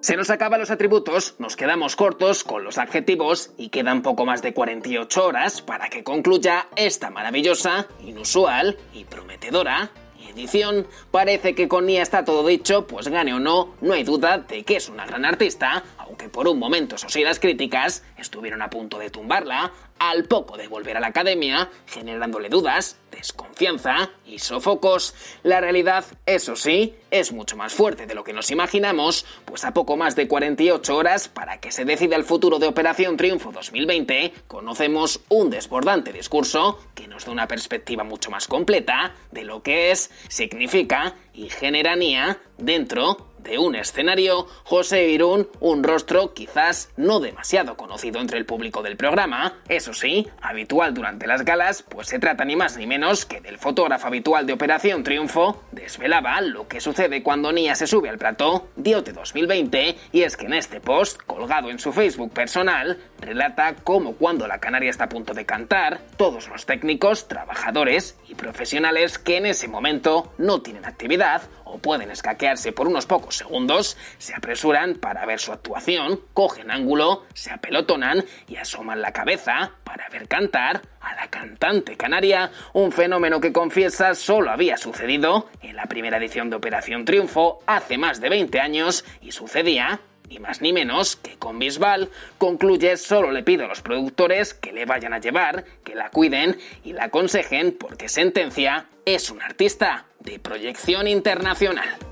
Se nos acaban los atributos, nos quedamos cortos con los adjetivos y quedan poco más de 48 horas para que concluya esta maravillosa, inusual y prometedora edición. Parece que con Nia está todo dicho, pues gane o no, no hay duda de que es una gran artista, aunque por un momento, eso sí, las críticas estuvieron a punto de tumbarla, al poco de volver a la academia, generándole dudas, desconfianza y sofocos. La realidad, eso sí, es mucho más fuerte de lo que nos imaginamos, pues a poco más de 48 horas para que se decida el futuro de Operación Triunfo 2020, conocemos un desbordante discurso que nos da una perspectiva mucho más completa de lo que es, significa y genera Nia dentro de un escenario. José Irún, un rostro quizás no demasiado conocido entre el público del programa, eso sí, habitual durante las galas, pues se trata ni más ni menos que del fotógrafo habitual de Operación Triunfo, desvelaba lo que sucede cuando Nia se sube al plató de OT 2020, y es que en este post, colgado en su Facebook personal, relata cómo cuando la canaria está a punto de cantar, todos los técnicos, trabajadores y profesionales que en ese momento no tienen actividad o pueden escaquearse por unos pocos segundos, se apresuran para ver su actuación, cogen ángulo, se apelotonan y asoman la cabeza para ver cantar a la cantante canaria, un fenómeno que confiesa solo había sucedido en la primera edición de Operación Triunfo hace más de 20 años y sucedía ni más ni menos que con Bisbal. Concluye: solo le pido a los productores que le vayan a llevar, que la cuiden y la aconsejen porque sentencia: es un artista de proyección internacional.